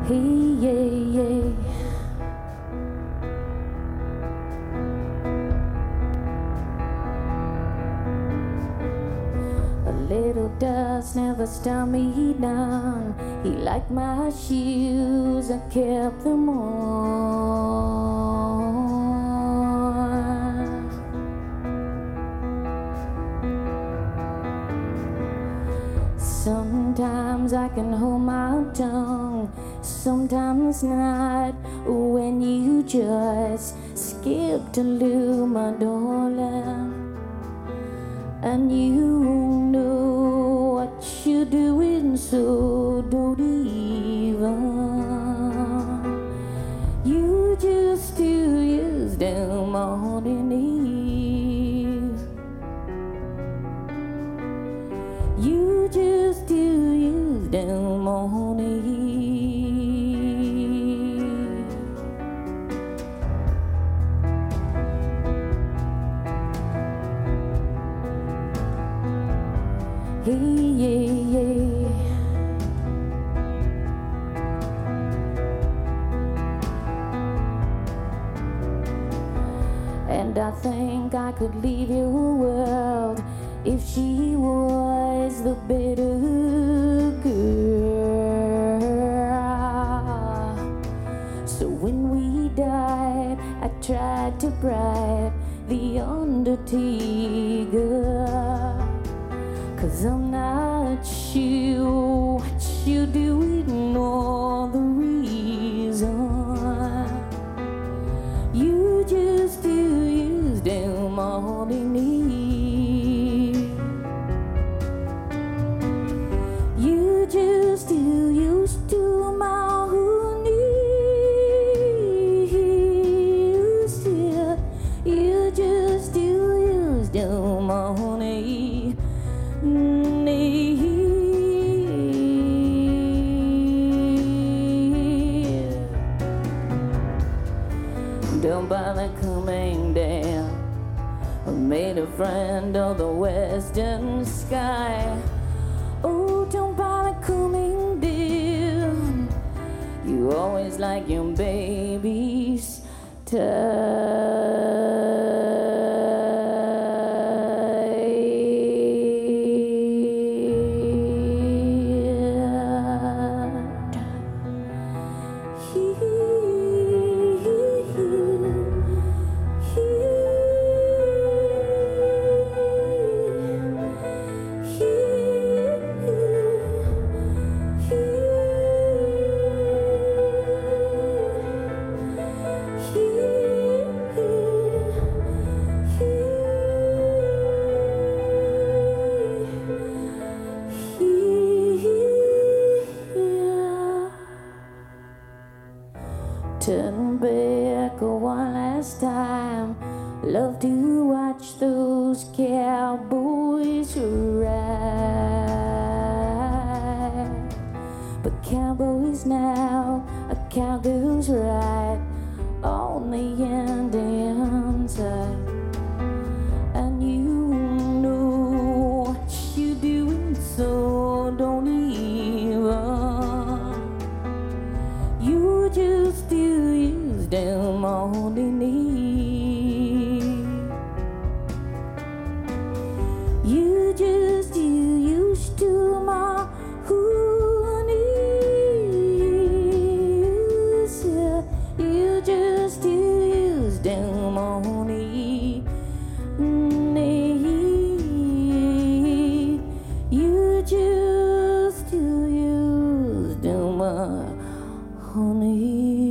Hey, yeah, yeah. A little dust never stopped me down. He liked my shoes, I kept them on. Sometimes I can hold my tongue, sometimes not. When you just skip to leave my darling, and you know what you're doing, so don't even. You just do use them all in Eve. You just do use them all in Eve. Hey, yeah, yeah. And I think I could leave your world if she was the better girl. So when we died, I tried to bribe the undertaker, 'cause I'm not sure what you doing or the reason. You just do use them all in need. You just do use to my who needs. You just do use them all in need. Don't bother coming down. I made a friend of the western sky. Oh, don't bother coming down. You always like your baby's turn back one last time. Love to watch those cowboys ride. But cowboys now, a cowgirl's right on the Indian side. And you know what you're doing, so don't even. You just do use them all they need. You just do use to my who needs. You just do use them all they need. You just do use them all. Honey.